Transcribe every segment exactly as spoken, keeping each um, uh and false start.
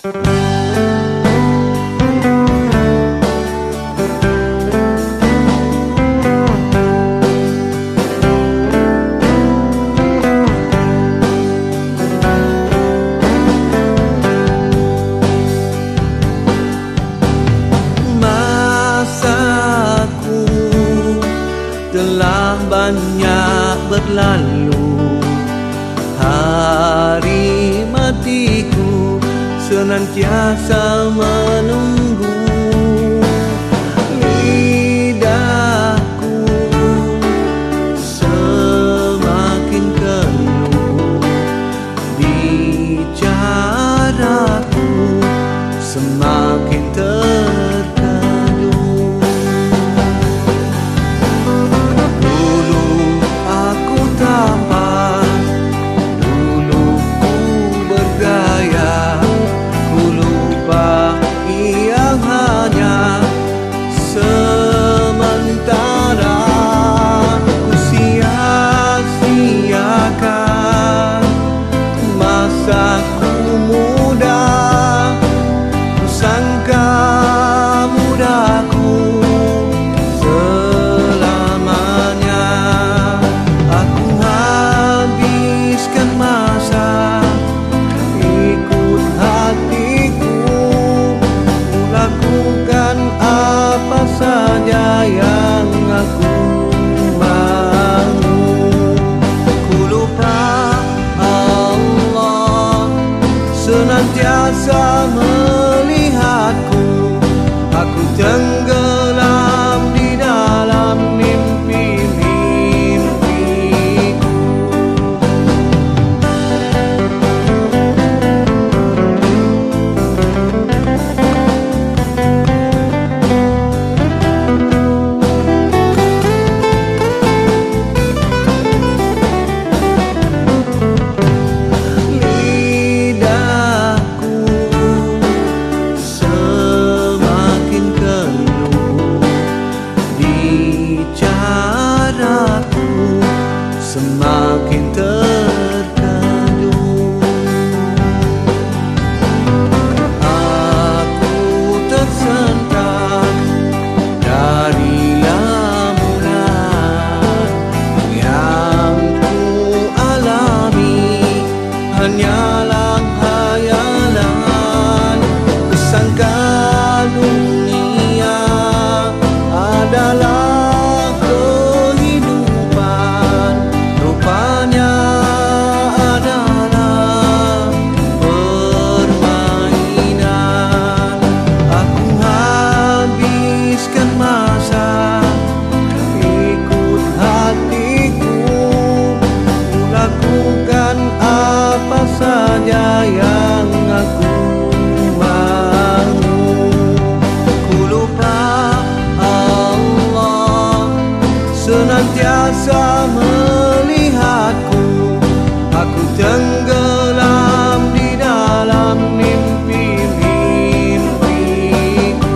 Telah banyak berlalu, hari matiku senantiasa menunggu. Lidahku semakin keluh, bicaraku semakin terkadu. Senantiasa melihatku, aku tenggelam di dalam mimpi-mimpiku. Semakin terkadu, aku tersentak dari lamunan yang ku alami hanyalah hayalan. Kusangka dunia adalah yang aku mau. Ku lupa Allah senantiasa melihatku, aku tenggelam di dalam mimpi-mimpiku.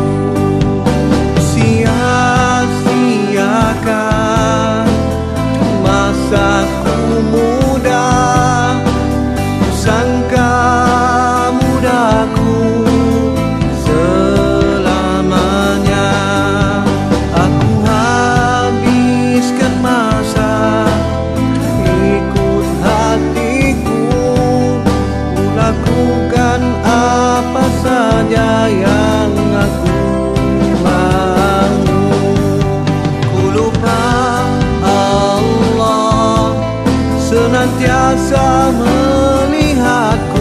Sia-siakan masaku muda, sangka mudaku selamanya. Aku habiskan masa ikut hatiku, ku lakukan apa saja yang aku mau. Ku lupa Allah senantiasa melihatku,